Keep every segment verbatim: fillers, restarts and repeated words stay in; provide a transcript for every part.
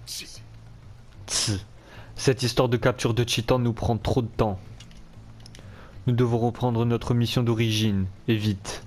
Tss. Cette histoire de capture de titans nous prend trop de temps. Nous devons reprendre notre mission d'origine, et vite.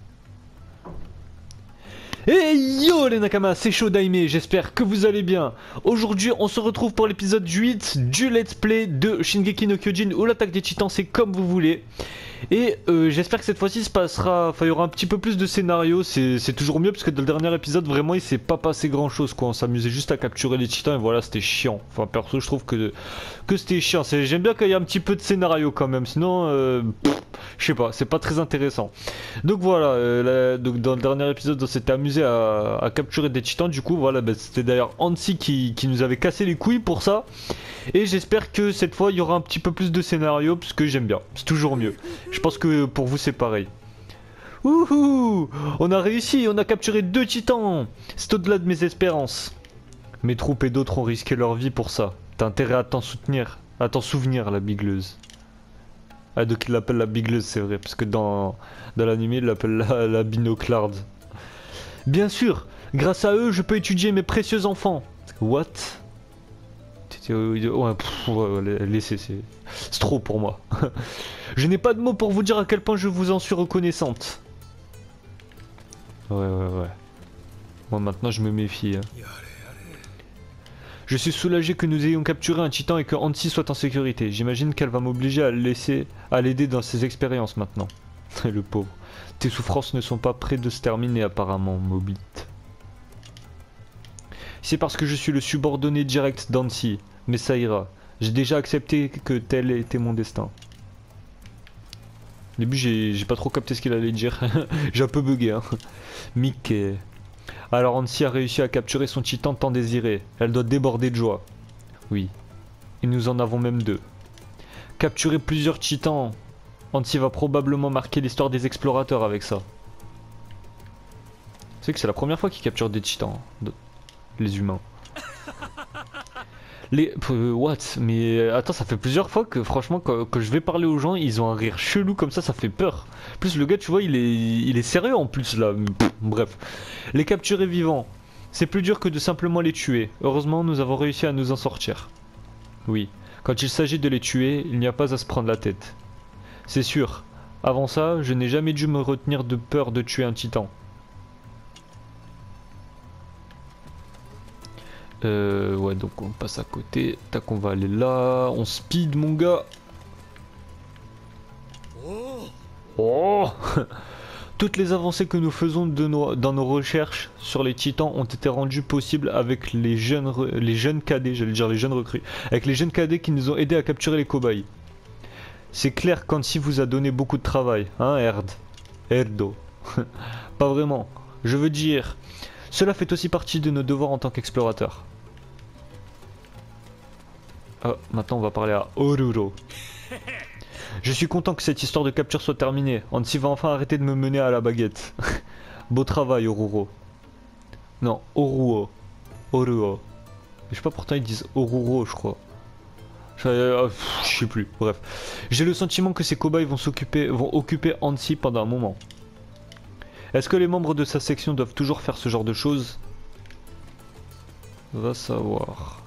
Hey yo les Nakamas, c'est chaud Daime, j'espère que vous allez bien. Aujourd'hui on se retrouve pour l'épisode huit du let's play de Shingeki no Kyojin ou l'attaque des titans, c'est comme vous voulez. Et euh, j'espère que cette fois-ci se passera, enfin il y aura un petit peu plus de scénario, c'est toujours mieux parce que dans le dernier épisode vraiment il s'est pas passé grand chose quoi, on s'amusait juste à capturer les titans et voilà c'était chiant. Enfin perso je trouve que, que c'était chiant, j'aime bien qu'il y ait un petit peu de scénario quand même, sinon euh, je sais pas, c'est pas très intéressant. Donc voilà, euh, là, donc dans le dernier épisode on s'était amusé à, à capturer des titans, du coup voilà, bah, c'était d'ailleurs Hansi qui, qui nous avait cassé les couilles pour ça. Et j'espère que cette fois il y aura un petit peu plus de scénario parce que j'aime bien, c'est toujours mieux. Je pense que pour vous c'est pareil. Wouhou! On a réussi, on a capturé deux titans. C'est au-delà de mes espérances. Mes troupes et d'autres ont risqué leur vie pour ça. T'as intérêt à t'en soutenir, à t'en souvenir la bigleuse. Ah donc il l'appelle la bigleuse c'est vrai, parce que dans, dans l'anime il l'appelle la, la binoclarde. Bien sûr, grâce à eux je peux étudier mes précieux enfants. What? Ouais, pff, ouais, laissez, c'est trop pour moi. Je n'ai pas de mots pour vous dire à quel point je vous en suis reconnaissante. Ouais, ouais, ouais. Moi maintenant je me méfie. Hein. Je suis soulagé que nous ayons capturé un titan et que Hansi soit en sécurité. J'imagine qu'elle va m'obliger à laisser, à l'aider dans ses expériences maintenant. Le pauvre. Tes souffrances ne sont pas près de se terminer apparemment, Mobite. C'est parce que je suis le subordonné direct d'Hansi. Mais ça ira. J'ai déjà accepté que tel était mon destin. Au début, j'ai pas trop capté ce qu'il allait dire. J'ai un peu bugué. Hein. Mickey. Alors Hansi a réussi à capturer son titan tant désiré. Elle doit déborder de joie. Oui. Et nous en avons même deux. Capturer plusieurs titans. Hansi va probablement marquer l'histoire des explorateurs avec ça. C'est que c'est la première fois qu'il capture des titans. Les humains. Les... Euh, what? Mais attends, ça fait plusieurs fois que franchement quand, quand je vais parler aux gens, ils ont un rire chelou comme ça, ça fait peur. En plus le gars tu vois il est, il est sérieux en plus là. Pff, bref. Les capturer vivants, c'est plus dur que de simplement les tuer. Heureusement nous avons réussi à nous en sortir. Oui, quand il s'agit de les tuer, il n'y a pas à se prendre la tête. C'est sûr, avant ça, je n'ai jamais dû me retenir de peur de tuer un titan. Euh, ouais, donc on passe à côté. Tac, on va aller là. On speed, mon gars. Oh. Toutes les avancées que nous faisons de nos, dans nos recherches sur les titans ont été rendues possibles avec les jeunes, les jeunes cadets, j'allais dire les jeunes recrues, avec les jeunes cadets qui nous ont aidés à capturer les cobayes. C'est clair qu'Hansi vous a donné beaucoup de travail, hein, Erd. Erdo. Pas vraiment. Je veux dire... Cela fait aussi partie de nos devoirs en tant qu'explorateurs. Ah, maintenant on va parler à Oruro. Je suis content que cette histoire de capture soit terminée. Hansi va enfin arrêter de me mener à la baguette. Beau travail, Oruro. Non, Oruo. Oruo. Je sais pas, pourtant ils disent Oruro, je crois. Je, euh, je sais plus, bref. J'ai le sentiment que ces cobayes vont s'occuper, vont occuper Hansi pendant un moment. Est-ce que les membres de sa section doivent toujours faire ce genre de choses? Va savoir.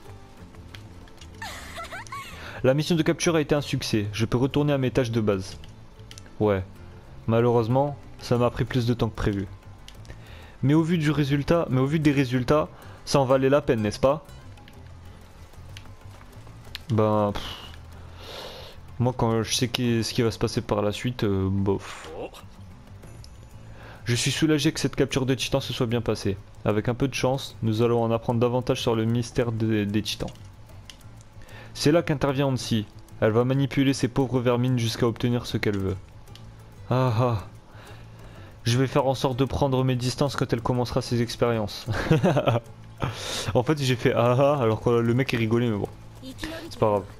La mission de capture a été un succès. Je peux retourner à mes tâches de base. Ouais. Malheureusement, ça m'a pris plus de temps que prévu. Mais au vu du résultat, mais au vu des résultats, ça en valait la peine, n'est-ce pas? Ben... Pff. Moi, quand je sais qu ce qui va se passer par la suite, euh, bof. Je suis soulagé que cette capture de titans se soit bien passée. Avec un peu de chance, nous allons en apprendre davantage sur le mystère de, des titans. C'est là qu'intervient Hansi. Elle va manipuler ces pauvres vermines jusqu'à obtenir ce qu'elle veut. Ah ah. Je vais faire en sorte de prendre mes distances quand elle commencera ses expériences. En fait j'ai fait ah ah alors que le mec est rigolé mais bon. C'est pas grave.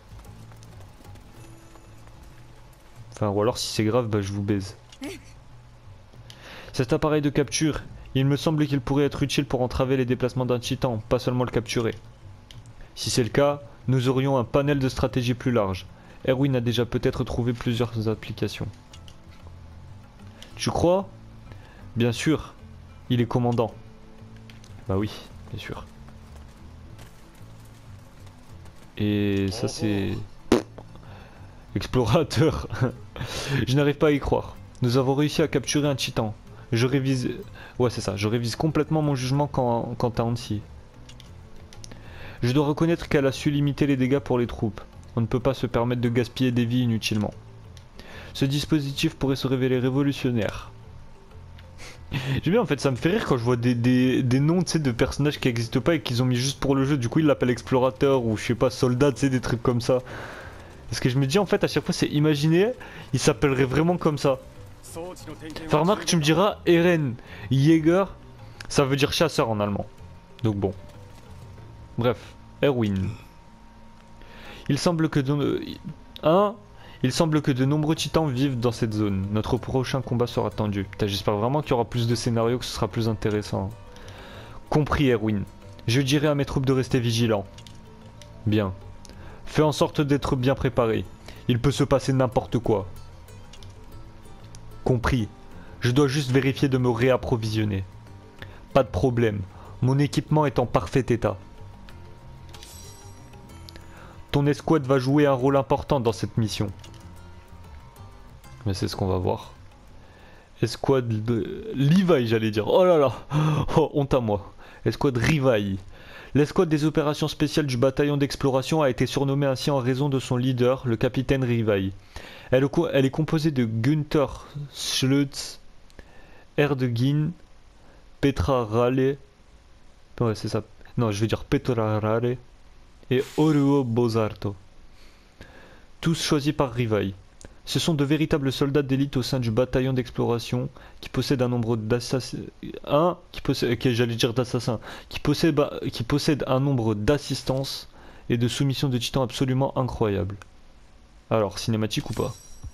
Enfin ou alors si c'est grave bah je vous baise. Cet appareil de capture, il me semble qu'il pourrait être utile pour entraver les déplacements d'un titan, pas seulement le capturer. Si c'est le cas, nous aurions un panel de stratégie plus large. Erwin a déjà peut-être trouvé plusieurs applications. Tu crois? Bien sûr, il est commandant. Bah oui, bien sûr. Et ça c'est... Explorateur. Je n'arrive pas à y croire. Nous avons réussi à capturer un titan. Je révise... Ouais c'est ça, je révise complètement mon jugement quant, quant à Hansi. Je dois reconnaître qu'elle a su limiter les dégâts pour les troupes. On ne peut pas se permettre de gaspiller des vies inutilement. Ce dispositif pourrait se révéler révolutionnaire. J'aime bien en fait, ça me fait rire quand je vois des, des, des noms de personnages qui n'existent pas et qu'ils ont mis juste pour le jeu. Du coup ils l'appellent explorateur ou je sais pas, soldat, tu sais, des trucs comme ça. Parce que je me dis en fait à chaque fois c'est imaginer, il s'appellerait vraiment comme ça. Enfin remarque, tu me diras Eren, Jäger, ça veut dire chasseur en allemand. Donc bon. Bref, Erwin. Il semble que de... Un, il semble que de nombreux titans vivent dans cette zone. Notre prochain combat sera tendu. J'espère vraiment qu'il y aura plus de scénarios, que ce sera plus intéressant. Compris Erwin. Je dirai à mes troupes de rester vigilants. Bien. Fais en sorte d'être bien préparé. Il peut se passer n'importe quoi. Compris. Je dois juste vérifier de me réapprovisionner. Pas de problème. Mon équipement est en parfait état. Ton escouade va jouer un rôle important dans cette mission. Mais c'est ce qu'on va voir. Escouade de... Levi j'allais dire. Oh là là. Oh, honte à moi. Escouade Rivaille. L'escouade des opérations spéciales du bataillon d'exploration a été surnommée ainsi en raison de son leader, le capitaine Rivaille. Elle, elle est composée de Günther Schlutz, Erdegin, Petra Rale, ouais c'est ça, non je vais dire Petra Rale, et Oruo Bozarto. Tous choisis par Rivaille. Ce sont de véritables soldats d'élite au sein du bataillon d'exploration qui possèdent un nombre d'assassins, un qui possède, okay, j'allais dire d'assassins, qui possède, bah, qui possède un nombre d'assistances et de soumissions de titans absolument incroyable. Alors, cinématique ou pas?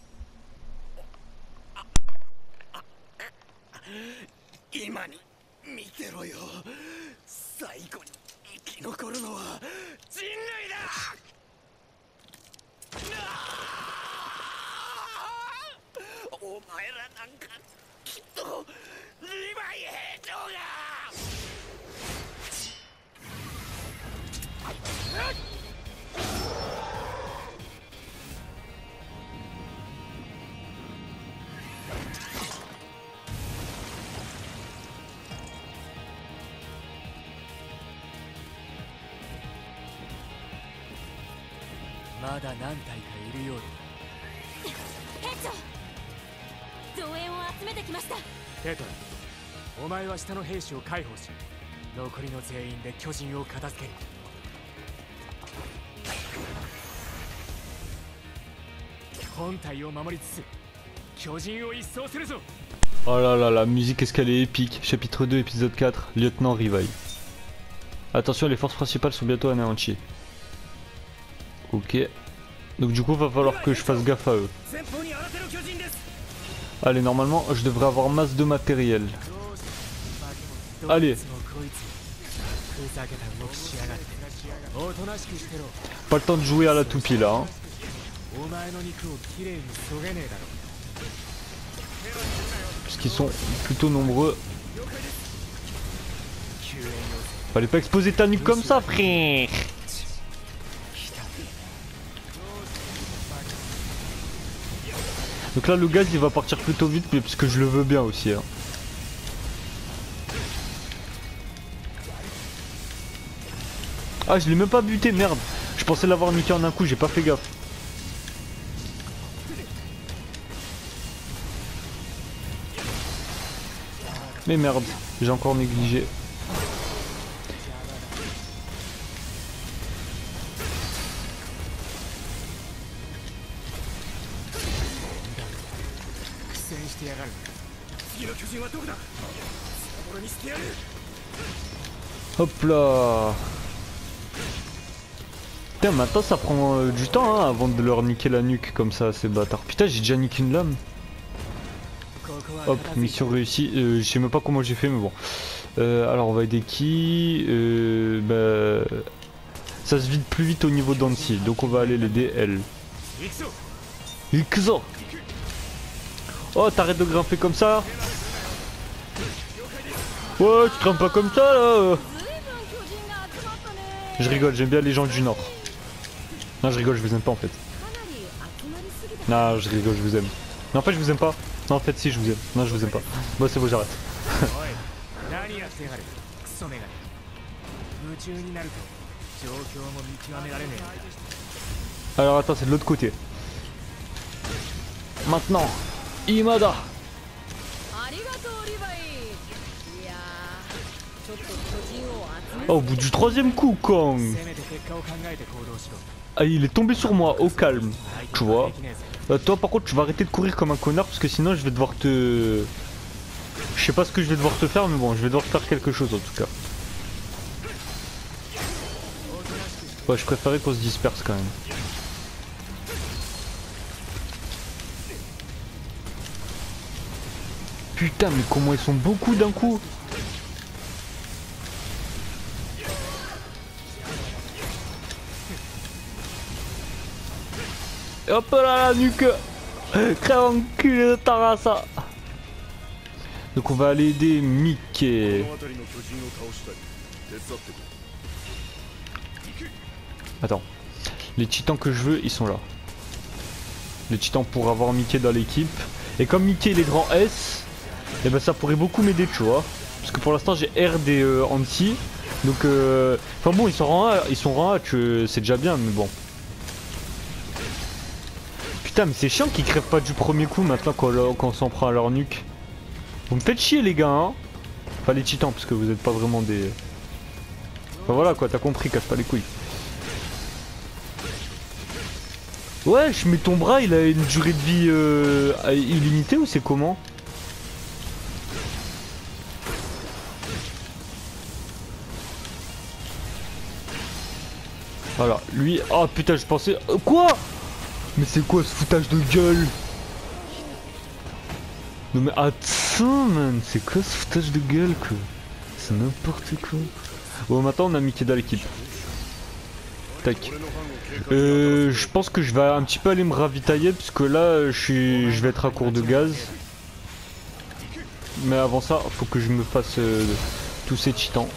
Oh là là, la musique, est-ce qu'elle est épique. Chapitre deux, épisode quatre, Lieutenant Rivaille. Attention, les forces principales sont bientôt anéanties. Ok. Donc du coup, va falloir que je fasse gaffe à eux. Allez, normalement, je devrais avoir masse de matériel. Allez. Pas le temps de jouer à la toupie là. Hein. Parce qu'ils sont plutôt nombreux. Fallait pas exposer ta nuque comme ça, frère. Donc là le gaz il va partir plutôt vite, mais parce que je le veux bien aussi hein. Ah je l'ai même pas buté, merde. Je pensais l'avoir niqué en un coup, j'ai pas fait gaffe. Mais merde, j'ai encore négligé. Hop là. Putain, maintenant ça prend euh, du temps hein, avant de leur niquer la nuque comme ça, ces bâtards. Putain, j'ai déjà niqué une lame. Hop, mission réussie. Euh, je sais même pas comment j'ai fait, mais bon. Euh, alors, on va aider qui euh, bah, ça se vide plus vite au niveau d'Hansi, donc on va aller l'aider elle. Ikuzo. Oh, t'arrêtes de grimper comme ça. Ouais, tu grimpes pas comme ça là. Je rigole, j'aime bien les gens du Nord. Non, je rigole, je vous aime pas en fait. Non, je rigole, je vous aime. Non, en fait, je vous aime pas. Non, en fait, si, je vous aime. Non, je vous aime pas. Bon, c'est bon, j'arrête. Alors, attends, c'est de l'autre côté. Maintenant, Imada. Oh, au bout du troisième coup, Kang. Ah, il est tombé sur moi, au calme. Tu vois. Euh, toi, par contre, tu vas arrêter de courir comme un connard parce que sinon, je vais devoir te. Je sais pas ce que je vais devoir te faire, mais bon, je vais devoir faire quelque chose en tout cas. Ouais, je préférais qu'on se disperse quand même. Putain, mais comment ils sont beaucoup d'un coup. Et hop là, la nuque. Crève enculé de ta race. Donc on va aller aider Mickey. Attends. Les titans que je veux, ils sont là. Les titans pour avoir Mickey dans l'équipe. Et comme Mickey il est grand S, et ben ça pourrait beaucoup m'aider, tu vois. Parce que pour l'instant j'ai R des euh, anti. Donc euh... enfin bon, ils sont rang A, ils sont rang A, tu... c'est déjà bien, mais bon. Putain, mais c'est chiant qu'ils crèvent pas du premier coup maintenant quand, quand on s'en prend à leur nuque. Vous me faites chier les gars, hein. Enfin les titans, parce que vous êtes pas vraiment des... Enfin voilà quoi, t'as compris, casse pas les couilles. Ouais, mais ton bras il a une durée de vie euh, illimitée ou c'est comment? Voilà, lui... Oh putain, je pensais... Euh, quoi? Mais c'est quoi ce foutage de gueule? Non mais attends man, c'est quoi ce foutage de gueule quoi? C'est n'importe quoi. Bon maintenant on a Mickey dans l'équipe. Tac. Euh, je pense que je vais un petit peu aller me ravitailler parce que là je, suis, je vais être à court de gaz. Mais avant ça, faut que je me fasse euh, tous ces titans.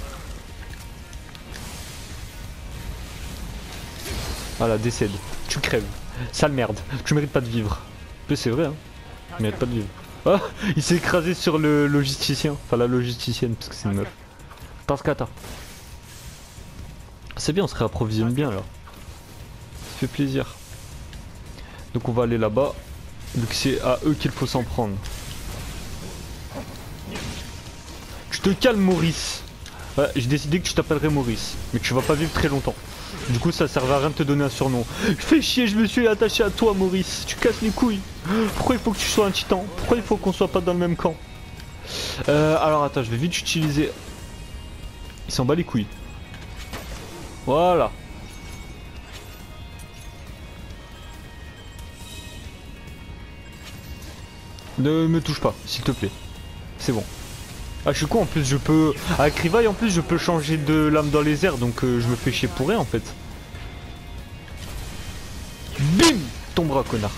Voilà, décède. Tu crèves. Sale merde. Tu mérites pas de vivre. Mais c'est vrai, hein. Tu mérites pas de vivre. Ah, il s'est écrasé sur le logisticien. Enfin, la logisticienne, parce que c'est une meuf. Parce qu'attends. C'est bien, on se réapprovisionne bien là. Ça fait plaisir. Donc on va aller là-bas. Donc c'est à eux qu'il faut s'en prendre. Tu te calmes Maurice. Ouais, j'ai décidé que tu t'appellerais Maurice. Mais que tu vas pas vivre très longtemps. Du coup ça servait à rien de te donner un surnom. Fais chier, je me suis attaché à toi Maurice. Tu casses les couilles. Pourquoi il faut que tu sois un titan? Pourquoi il faut qu'on soit pas dans le même camp? euh, Alors attends, je vais vite utiliser. Il s'en bat les couilles. Voilà. Ne me touche pas, s'il te plaît. C'est bon. Ah je suis con en plus, je peux... Avec Rivaille en plus je peux changer de lame dans les airs, donc euh, je me fais chier pour rien en fait. Bim. Tombera connard.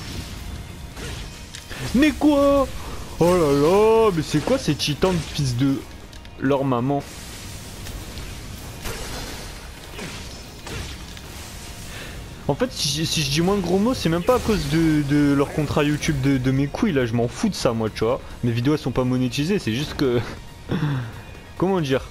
Mais quoi? Oh là là, mais c'est quoi ces titans de fils de leur maman? En fait, si je, si je dis moins de gros mots, c'est même pas à cause de, de leur contrat YouTube de, de mes couilles, là, je m'en fous de ça, moi, tu vois. Mes vidéos, elles sont pas monétisées, c'est juste que... Comment dire?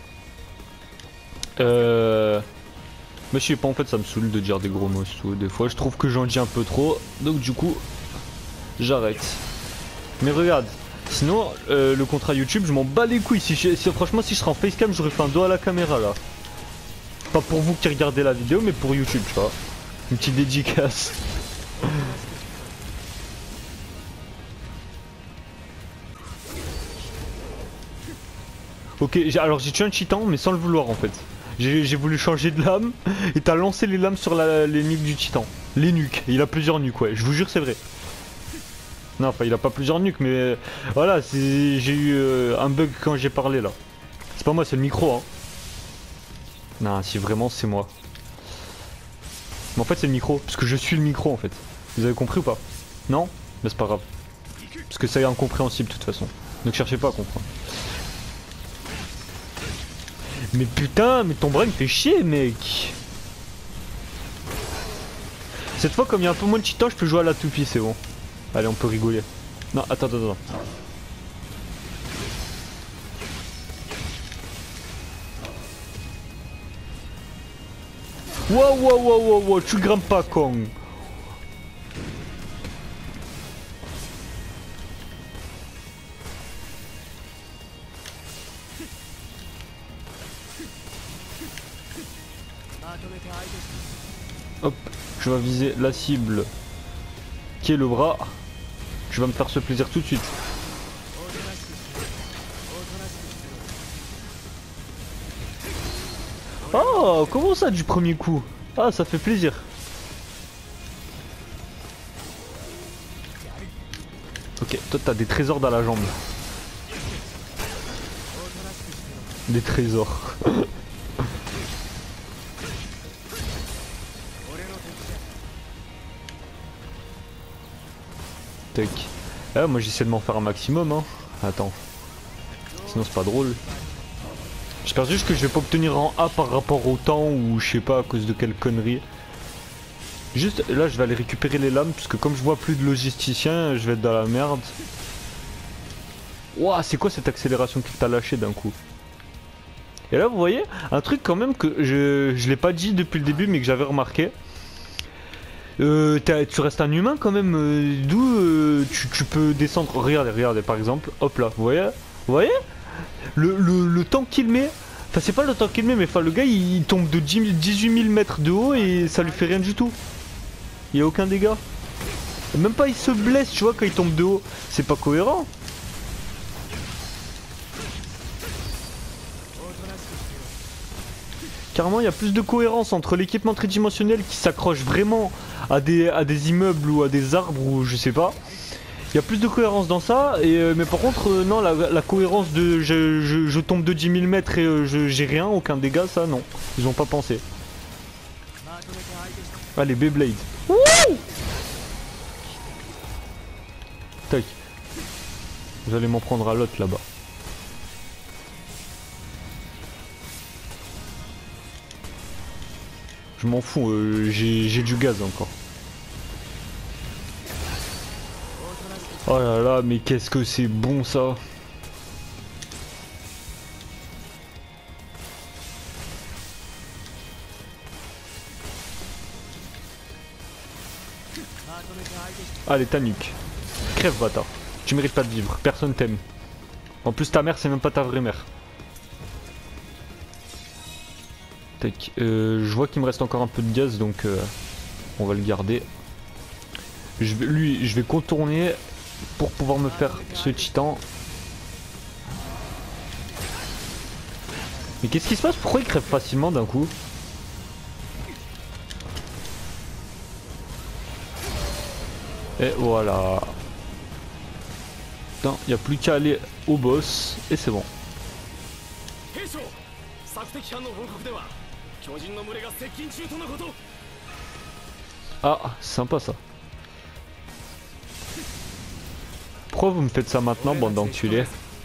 Euh... Mais je sais pas, en fait, ça me saoule de dire des gros mots, tout. Des fois, je trouve que j'en dis un peu trop, donc du coup, j'arrête. Mais regarde, sinon, euh, le contrat YouTube, je m'en bats les couilles. Si je, si, franchement, si je serais en facecam, j'aurais fait un doigt à la caméra, là. Pas pour vous qui regardez la vidéo, mais pour YouTube, tu vois. Une petite dédicace. Ok, alors j'ai tué un titan, mais sans le vouloir en fait. J'ai voulu changer de lame, et t'as lancé les lames sur la, les nuques du titan. Les nuques, il a plusieurs nuques, ouais, je vous jure c'est vrai. Non, enfin il a pas plusieurs nuques, mais euh, voilà, j'ai eu euh, un bug quand j'ai parlé là. C'est pas moi, c'est le micro, hein. Non, si vraiment c'est moi. Mais en fait c'est le micro, parce que je suis le micro en fait. Vous avez compris ou pas? Non? Mais c'est pas grave. Parce que ça est incompréhensible de toute façon. Ne cherchez pas à comprendre. Mais putain, mais ton bras il me fait chier mec. Cette fois, comme il y a un peu moins de titans, je peux jouer à la toupie, c'est bon. Allez, on peut rigoler. Non, attends, attends, attends. Wow, wow, wow, wow, wow, tu grimpes pas, Kong. Hop, je vais viser la cible qui est le bras. Je vais me faire ce plaisir tout de suite. Oh, comment ça du premier coup? Ah, ça fait plaisir. Ok, toi t'as des trésors dans la jambe. Des trésors. Tac. Ah, moi j'essaie de m'en faire un maximum, hein. Attends. Sinon c'est pas drôle. J'espère juste que je vais pas obtenir en A par rapport au temps ou je sais pas à cause de quelle connerie. Juste là je vais aller récupérer les lames parce que comme je vois plus de logisticiens, je vais être dans la merde. Ouah, c'est quoi cette accélération qu'il t'a lâché d'un coup? Et là vous voyez, un truc quand même que je, je l'ai pas dit depuis le début mais que j'avais remarqué. Euh, tu restes un humain quand même, euh, d'où euh, tu, tu peux descendre. Regardez, regardez par exemple, hop là, vous voyez? Vous voyez le, le, le temps qu'il met, enfin c'est pas le temps qu'il met, mais enfin le gars il, il tombe de dix-huit mille mètres de haut et ça lui fait rien du tout. Il y a aucun dégât. Même pas il se blesse, tu vois, quand il tombe de haut. C'est pas cohérent. Carrément il y a plus de cohérence entre l'équipement tridimensionnel qui s'accroche vraiment à des, à des immeubles ou à des arbres ou je sais pas. Il y a plus de cohérence dans ça, et, euh, mais par contre, euh, non, la, la cohérence de je, je, je tombe de dix mille mètres et euh, j'ai rien, aucun dégât, ça non. Ils ont pas pensé. Allez, Beyblade. Wouh! Tac. Vous allez m'en prendre à l'autre là-bas. Je m'en fous, euh, j'ai du gaz encore. Oh là là, mais qu'est-ce que c'est bon ça. Allez, ta nuque. Crève, bâtard. Tu mérites pas de vivre, personne t'aime. En plus ta mère c'est même pas ta vraie mère. Tac, euh, je vois qu'il me reste encore un peu de gaz donc euh, on va le garder. Je vais, lui, je vais contourner pour pouvoir me faire ce titan. Mais qu'est-ce qui se passe? Pourquoi il crève facilement d'un coup? Et voilà. Putain, il n'y a plus qu'à aller au boss et c'est bon. Ah, sympa ça. Pourquoi vous me faites ça maintenant, bande d'enculés?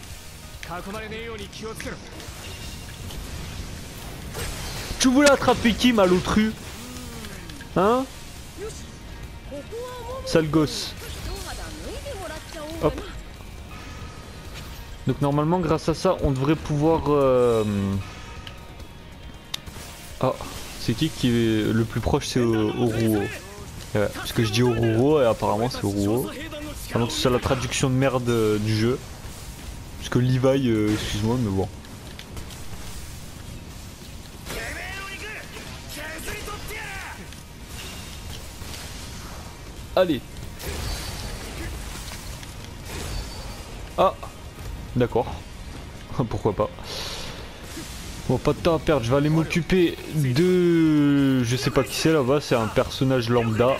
Tu voulais attraper qui, malotru? Hein? Sale gosse. Hop. Donc normalement grâce à ça on devrait pouvoir... Euh... Ah, c'est qui qui est le plus proche? C'est Oruo. Ouais, parce que je dis Oruo et apparemment c'est Oruo. Ah, donc c'est la traduction de merde euh, du jeu. Parce que Levi, euh, excuse-moi mais bon. Allez. Ah, d'accord. Pourquoi pas. Bon, pas de temps à perdre, je vais aller m'occuper de... Je sais pas qui c'est là-bas, c'est un personnage lambda.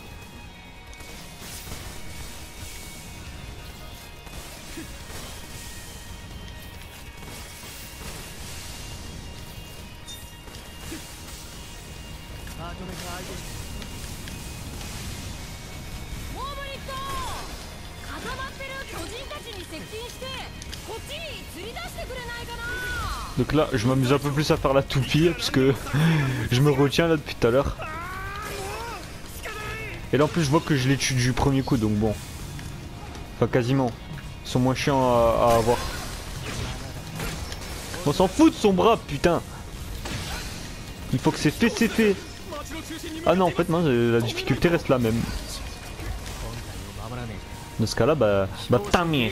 Donc là, je m'amuse un peu plus à faire la toupie parce que je me retiens là depuis tout à l'heure. Et là en plus je vois que je les tue du premier coup donc bon. Enfin quasiment. Ils sont moins chiants à, à avoir. On s'en fout de son bras putain. Il faut que c'est fait, c'est fait. Ah non en fait non, la difficulté reste la même. Dans ce cas là bah... Bah ta mère.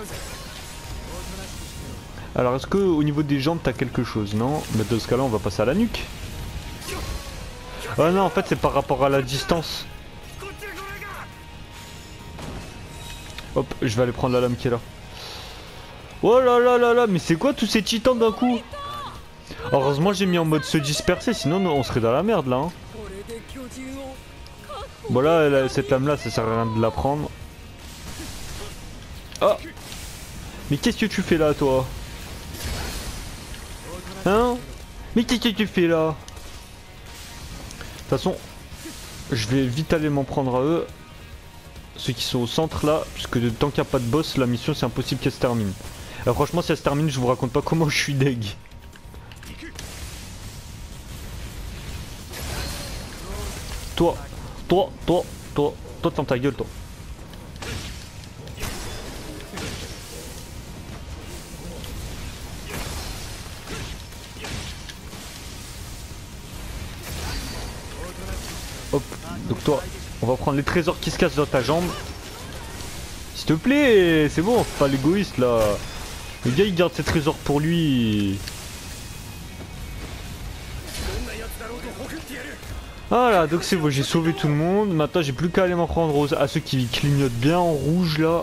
Alors est-ce que au niveau des jambes t'as quelque chose? Non. Mais dans ce cas là on va passer à la nuque. Ah non en fait c'est par rapport à la distance. Hop, je vais aller prendre la lame qui est là. Oh là là là là, mais c'est quoi tous ces titans d'un coup? Heureusement j'ai mis en mode se disperser, sinon on serait dans la merde là. Hein. Bon là, là cette lame là ça sert à rien de la prendre. Ah. Mais qu'est-ce que tu fais là toi? Hein? Mais qu'est-ce que tu fais là? De toute façon, je vais vite aller m'en prendre à eux. Ceux qui sont au centre là, puisque tant qu'il n'y a pas de boss, la mission c'est impossible qu'elle se termine. Alors franchement si elle se termine, je vous raconte pas comment je suis deg. Toi, toi, toi, toi, toi dans ta gueule toi. Hop, donc toi, on va prendre les trésors qui se cassent dans ta jambe. S'il te plaît, c'est bon, pas l'égoïste là. Le gars il garde ses trésors pour lui. Voilà, donc c'est bon, j'ai sauvé tout le monde. Maintenant j'ai plus qu'à aller m'en prendre aux... à ceux qui clignotent bien en rouge là.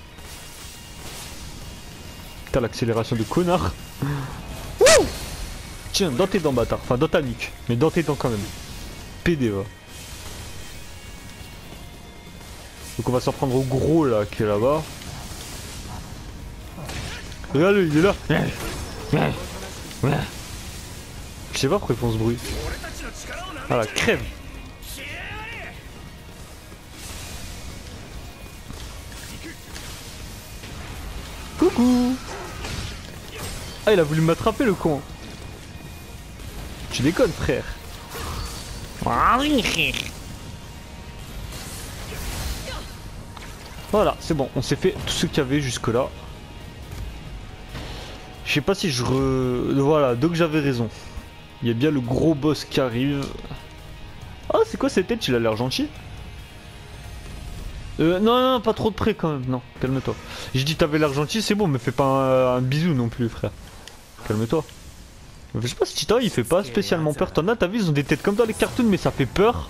Putain l'accélération de connard. Wouh. Tiens, dans tes dents bâtard, enfin dans ta nuque. Mais dans tes dents quand même. P D va. Donc on va s'en prendre au gros là qui est là-bas. Regarde il est là. Je sais pas pourquoi ils font ce bruit. Ah la crève. Coucou. Ah il a voulu m'attraper le con. Tu déconnes frère. Voilà, c'est bon, on s'est fait tout ce qu'il y avait jusque là. Je sais pas si je re... Voilà, donc j'avais raison. Il y a bien le gros boss qui arrive. Ah, c'est quoi cette tête? Il a l'air gentil. Euh, non, non, pas trop de près quand même. Non, calme-toi. J'ai dit t'avais l'air gentil, c'est bon, me fais pas un, un bisou non plus, frère. Calme-toi. Je sais pas si Titan il fait pas spécialement peur. T'en as, t'as vu, ils ont des têtes comme dans les cartoons, mais ça fait peur.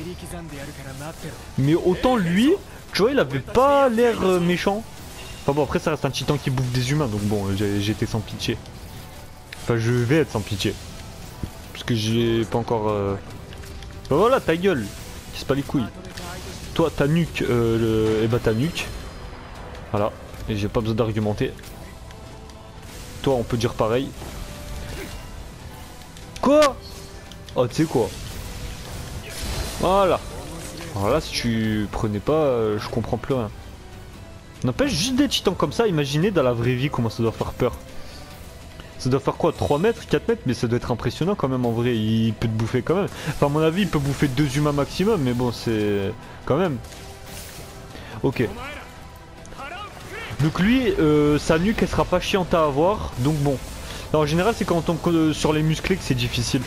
Mais autant lui, tu vois, il avait pas l'air euh, méchant. Enfin bon, après ça reste un titan qui bouffe des humains, donc bon, j'ai été sans pitié. Enfin, je vais être sans pitié. Parce que j'ai pas encore... Euh... Bah voilà, ta gueule. Casse pas les couilles. Toi, ta nuque, euh, le... et bah ta nuque. Voilà, et j'ai pas besoin d'argumenter. Toi, on peut dire pareil. Quoi? Oh, tu sais quoi? Voilà. Alors là, si tu prenais pas, euh, je comprends plus rien. N'empêche, juste des titans comme ça, imaginez dans la vraie vie comment ça doit faire peur. Ça doit faire quoi, trois mètres, quatre mètres? Mais ça doit être impressionnant quand même en vrai, il peut te bouffer quand même. Enfin à mon avis il peut bouffer deux humains maximum, mais bon c'est... quand même. Ok. Donc lui, euh, sa nuque elle sera pas chiante à avoir, donc bon. Alors, en général c'est quand on tombe sur les musclés que c'est difficile.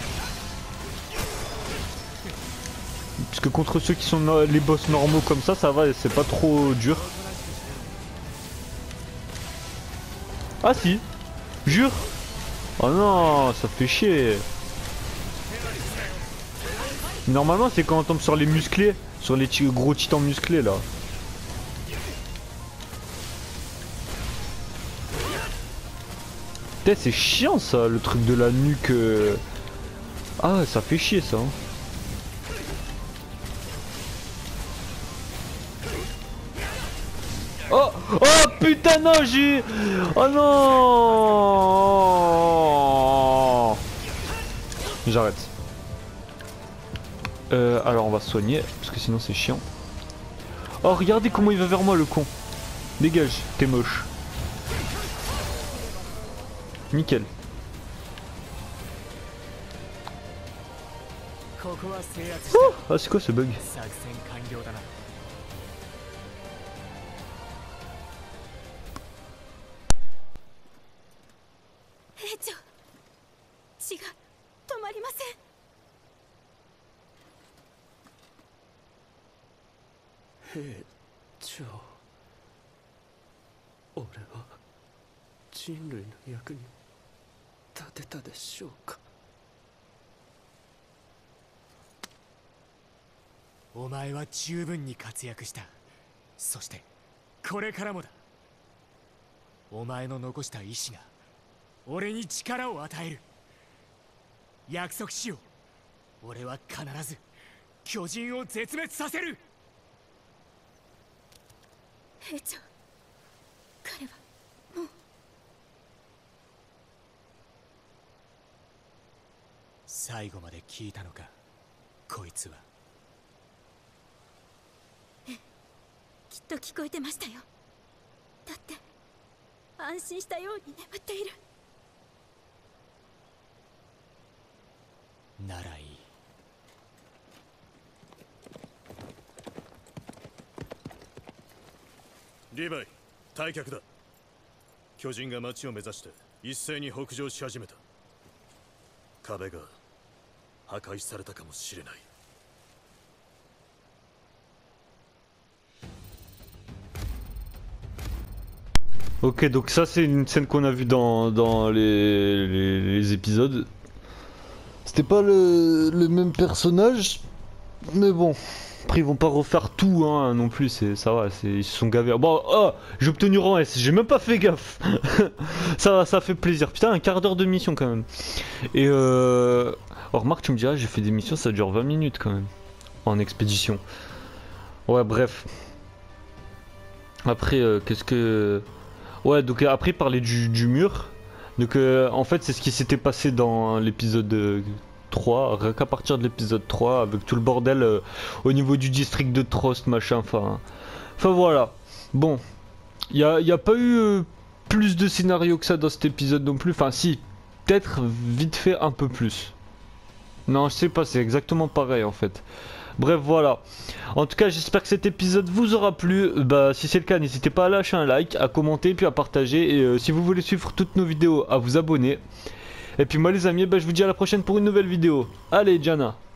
Parce que contre ceux qui sont no les boss normaux comme ça, ça va, c'est pas trop dur. Ah si, jure. Oh non, ça fait chier. Normalement c'est quand on tombe sur les musclés, sur les gros titans musclés là. Putain c'est chiant ça, le truc de la nuque. Euh... Ah ça fait chier ça. Hein. Oh, oh putain non j'ai... Oh non. J'arrête. Euh, alors on va se soigner, parce que sinon c'est chiant. Oh regardez comment il va vers moi le con. Dégage, t'es moche. Nickel. Oh, ah c'est quoi ce bug? 兵長、血が止まりません。 兵長、俺は人類の役に立てたでしょうか。 お前は十分に活躍した。そしてこれからもだ。お前の残した意志が俺に力を与える。約束しよう。俺は必ず巨人を絶滅させる。 兵長、彼はもう。 最後まで聞いたのか、こいつは。 ええ、きっと聞こえてましたよ。だって安心したように眠っている。 ならいい。 リヴァイ、退却だ。巨人が町を目指して一斉に北上し始めた。壁が破壊されたかもしれない。 Ok, donc ça c'est une scène qu'on a vue dans, dans les, les, les épisodes. C'était pas le, le même personnage, mais bon. Après ils vont pas refaire tout hein, non plus, c'est ça va, ils se sont gavés. Bon, oh, j'ai obtenu rang S, j'ai même pas fait gaffe. ça, ça fait plaisir. Putain, un quart d'heure de mission quand même. Et euh... Oh, remarque, tu me diras, j'ai fait des missions, ça dure vingt minutes quand même. En expédition. Ouais, bref. Après, euh, qu'est-ce que... Ouais, donc après parler du, du mur. Donc euh, en fait c'est ce qui s'était passé dans l'épisode euh, trois, rien qu'à partir de l'épisode trois, avec tout le bordel euh, au niveau du district de Trost, machin, enfin... Enfin voilà. Bon, il n'y a, y a pas eu euh, plus de scénario que ça dans cet épisode non plus, enfin si, peut-être vite fait un peu plus. Non, je sais pas, c'est exactement pareil en fait. Bref, voilà. En tout cas, j'espère que cet épisode vous aura plu. Bah, si c'est le cas, n'hésitez pas à lâcher un like, à commenter, puis à partager. Et euh, si vous voulez suivre toutes nos vidéos, à vous abonner. Et puis moi, les amis, bah, je vous dis à la prochaine pour une nouvelle vidéo. Allez, Diana.